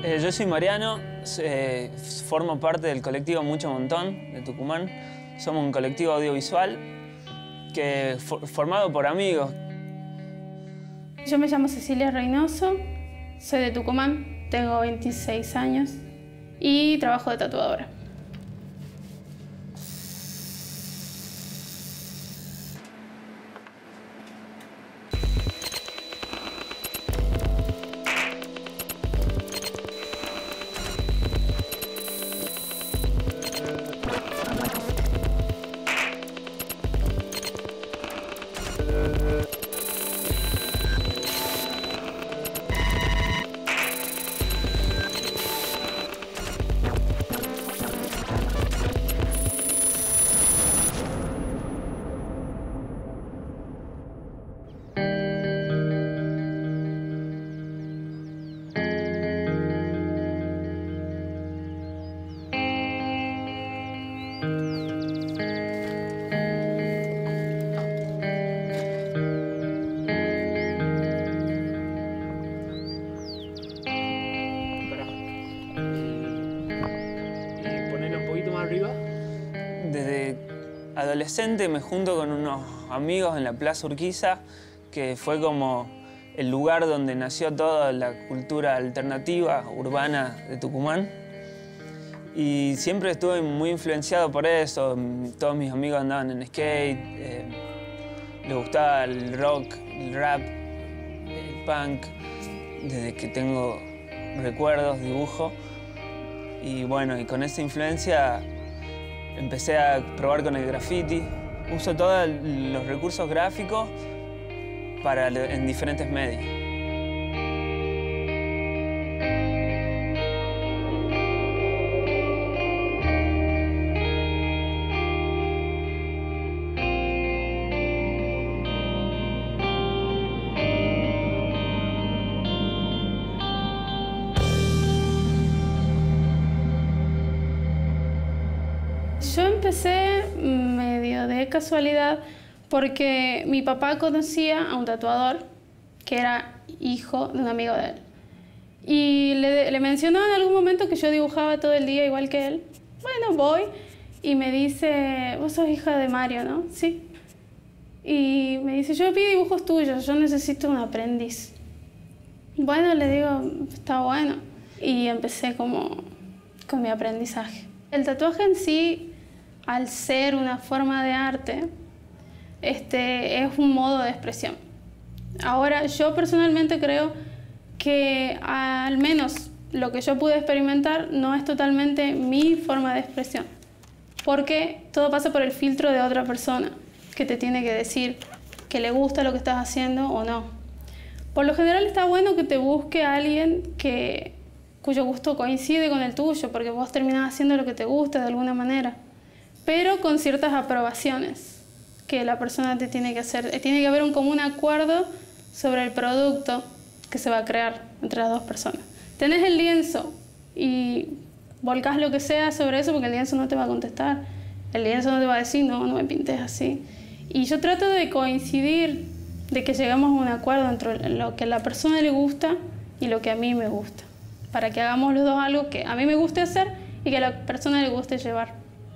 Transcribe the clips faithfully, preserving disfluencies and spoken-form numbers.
Eh, yo soy Mariano, eh, formo parte del colectivo Mucho Montón de Tucumán. Somos un colectivo audiovisual que, for, formado por amigos. Yo me llamo Cecilia Reynoso, soy de Tucumán, tengo veintiséis años y trabajo de tatuadora. Desde adolescente me junto con unos amigos en la Plaza Urquiza, que fue como el lugar donde nació toda la cultura alternativa urbana de Tucumán. Y siempre estuve muy influenciado por eso. Todos mis amigos andaban en skate, eh, les gustaba el rock, el rap, el punk, desde que tengo recuerdos, dibujo. Y bueno, y con esa influencia empecé a probar con el graffiti. Uso todos los recursos gráficos para, en diferentes medios. Yo empecé medio de casualidad porque mi papá conocía a un tatuador que era hijo de un amigo de él. Y le, le mencionó en algún momento que yo dibujaba todo el día igual que él. Bueno, voy y me dice, vos sos hija de Mario, ¿no? Sí. Y me dice, yo pido dibujos tuyos, yo necesito un aprendiz. Bueno, le digo, está bueno. Y empecé como con mi aprendizaje. El tatuaje en sí, al ser una forma de arte, este, es un modo de expresión. Ahora, yo personalmente creo que al menos lo que yo pude experimentar no es totalmente mi forma de expresión, porque todo pasa por el filtro de otra persona que te tiene que decir que le gusta lo que estás haciendo o no. Por lo general está bueno que te busque a alguien que, cuyo gusto coincide con el tuyo, porque vos terminás haciendo lo que te gusta de alguna manera, pero con ciertas aprobaciones que la persona te tiene que hacer. Tiene que haber un común acuerdo sobre el producto que se va a crear entre las dos personas. Tenés el lienzo y volcás lo que sea sobre eso porque el lienzo no te va a contestar. El lienzo no te va a decir, no, no me pintes así. Y yo trato de coincidir, de que lleguemos a un acuerdo entre lo que a la persona le gusta y lo que a mí me gusta, para que hagamos los dos algo que a mí me guste hacer y que a la persona le guste llevar.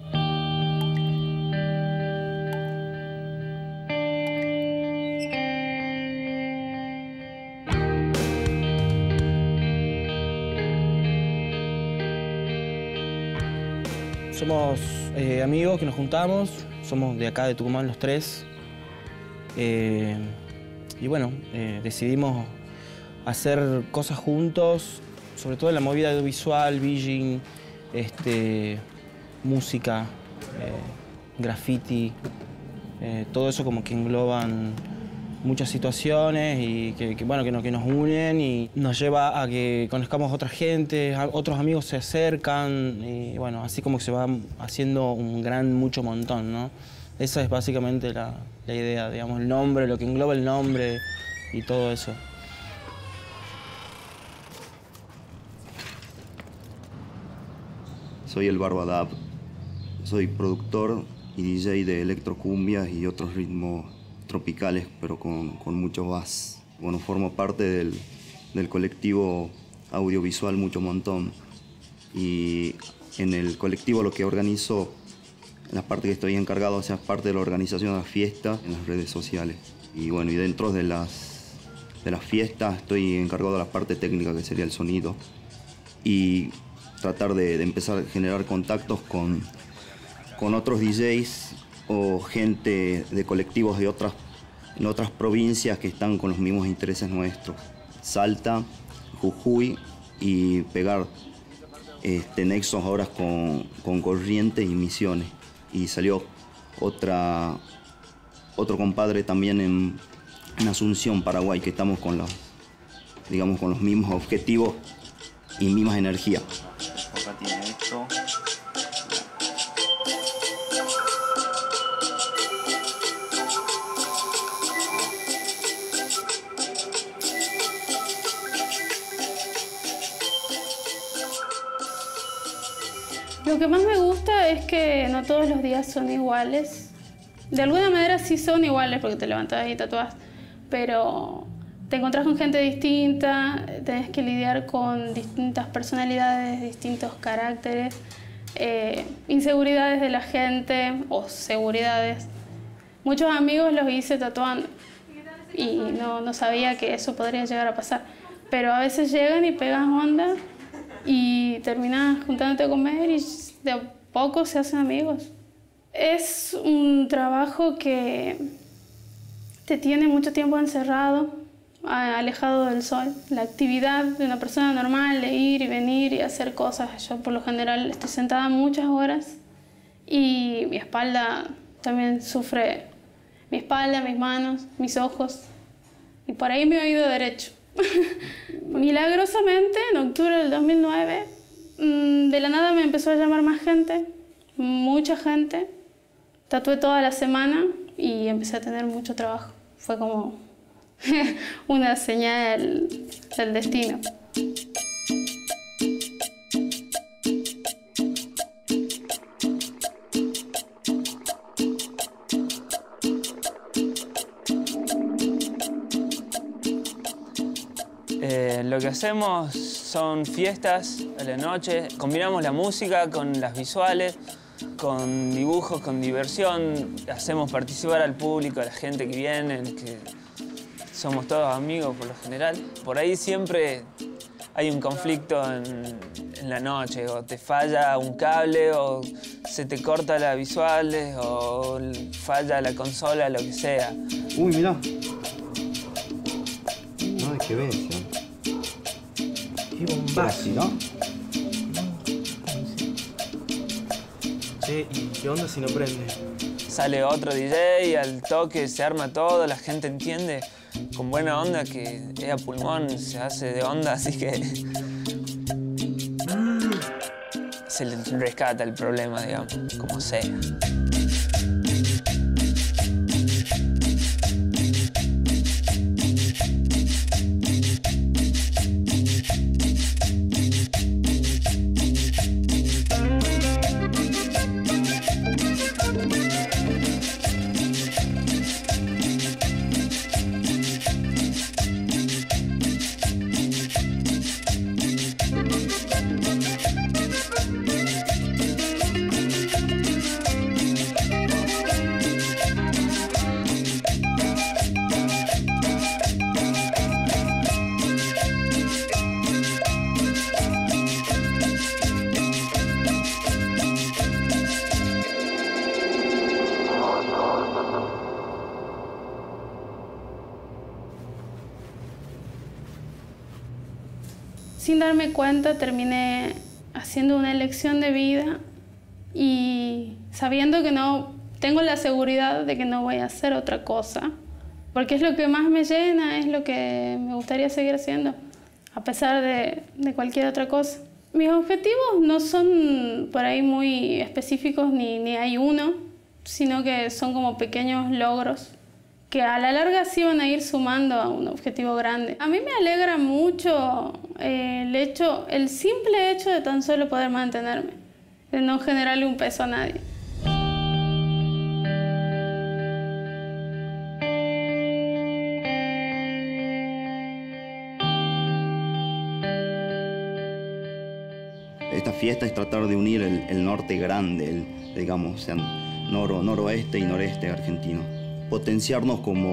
Somos eh, amigos que nos juntamos, somos de acá de Tucumán los tres. Eh, y bueno, eh, decidimos hacer cosas juntos, sobre todo en la movida audiovisual, VJing, este, música, eh, graffiti, eh, todo eso como que engloban muchas situaciones y que, que, bueno, que, no, que nos unen y nos lleva a que conozcamos a otra gente, a, otros amigos se acercan y bueno, así como que se va haciendo un gran mucho montón, ¿no? Esa es básicamente la, la idea, digamos, el nombre, lo que engloba el nombre y todo eso. Soy el Barbadab, soy productor y D J de electrocumbias y otros ritmos tropicales, pero con, con mucho bass. Bueno, formo parte del, del colectivo audiovisual mucho montón. Y en el colectivo lo que organizo, la parte que estoy encargado, o sea, parte de la organización de las fiestas en las redes sociales. Y bueno, y dentro de las, de las fiestas estoy encargado de la parte técnica, que sería el sonido. Y tratar de, de empezar a generar contactos con, con otros D Js o gente de colectivos de otras, en otras provincias que están con los mismos intereses nuestros. Salta, Jujuy y pegar este, nexos ahora con, con Corrientes y Misiones. Y salió otra, otro compadre también en, en Asunción, Paraguay, que estamos con los, digamos, con los mismos objetivos y mismas energías. Acá tiene esto. Lo que más me gusta es que no todos los días son iguales. De alguna manera sí son iguales porque te levantas y tatuás, pero te encontrás con gente distinta, tenés que lidiar con distintas personalidades, distintos caracteres, eh, inseguridades de la gente o seguridades. Muchos amigos los hice tatuando y no, no sabía que eso podría llegar a pasar, pero a veces llegan y pegan onda y terminas juntándote a comer y de a poco se hacen amigos. Es un trabajo que te tiene mucho tiempo encerrado, alejado del sol. La actividad de una persona normal de ir y venir y hacer cosas. Yo por lo general estoy sentada muchas horas y mi espalda también sufre. Mi espalda, mis manos, mis ojos y por ahí mi oído derecho. Milagrosamente, en octubre del dos mil nueve, de la nada me empezó a llamar más gente, mucha gente. Tatué toda la semana y empecé a tener mucho trabajo. Fue como una señal del destino. Eh, lo que hacemos son fiestas a la noche, combinamos la música con las visuales, con dibujos, con diversión, hacemos participar al público, a la gente que viene, que somos todos amigos por lo general. Por ahí siempre hay un conflicto en, en la noche, o te falla un cable, o se te corta las visuales, o falla la consola, lo que sea. Uy, mirá. Ay, qué bestia. Qué bombazo, ¿no? Che, ¿y qué onda si no prende? Sale otro D J y al toque se arma todo, la gente entiende con buena onda que es a pulmón, se hace de onda, así que se le rescata el problema, digamos, como sea. Sin darme cuenta terminé haciendo una elección de vida y sabiendo que no tengo la seguridad de que no voy a hacer otra cosa, porque es lo que más me llena, es lo que me gustaría seguir haciendo, a pesar de, de cualquier otra cosa. Mis objetivos no son por ahí muy específicos ni, ni hay uno, sino que son como pequeños logros que a la larga sí van a ir sumando a un objetivo grande. A mí me alegra mucho eh, el hecho, el simple hecho de tan solo poder mantenerme, de no generarle un peso a nadie. esta fiesta es tratar de unir el, el norte grande, el, digamos, o sea, noro, noroeste y noreste argentino. Potenciarnos como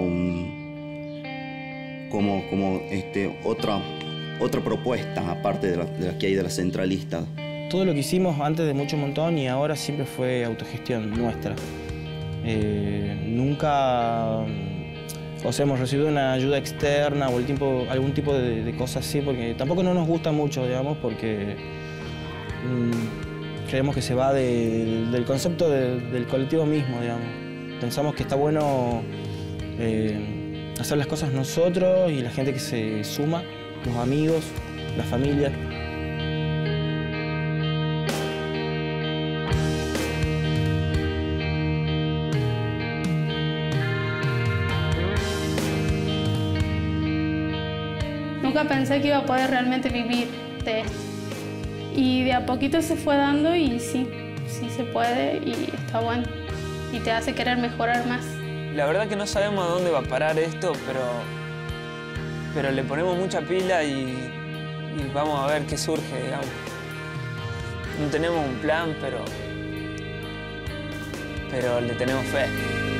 un, como, como este, otra, otra propuesta, aparte de la, de la que hay de la centralista. Todo lo que hicimos antes de Mucho Montón y ahora siempre fue autogestión nuestra. Eh, nunca, o sea, hemos recibido una ayuda externa o el tipo, algún tipo de, de cosas así, porque tampoco no nos gusta mucho, digamos, porque mmm, creemos que se va de, del concepto de, del colectivo mismo, digamos. Pensamos que está bueno eh, hacer las cosas nosotros y la gente que se suma, los amigos, la familia. Nunca pensé que iba a poder realmente vivir de esto. Y de a poquito se fue dando y sí, sí se puede y está bueno. Y te hace querer mejorar más. La verdad que no sabemos a dónde va a parar esto, pero, pero le ponemos mucha pila y, y vamos a ver qué surge, digamos. No tenemos un plan, pero, pero le tenemos fe.